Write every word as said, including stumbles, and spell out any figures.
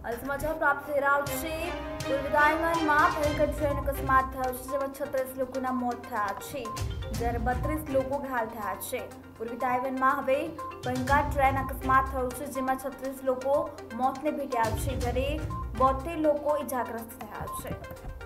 समाचार प्राप्त થઈ રહ્યા છે। પૂર્વદાયમાં ભયંકર ટ્રેન અકસ્માત થયો છે, જેમાં છત્રીસ લોકોના મોત થયા છે, જ્યારે બત્રીસ લોકો ઘાયલ થયા છે। પૂર્વી તાઇવાનમાં હવે ભયંકર ટ્રેન અકસ્માત થયો છે, જેમાં છત્રીસ લોકો મોતને ભેટ્યા છે, જ્યારે બોતેર લોકો ઇજાગ્રસ્ત થયા છે।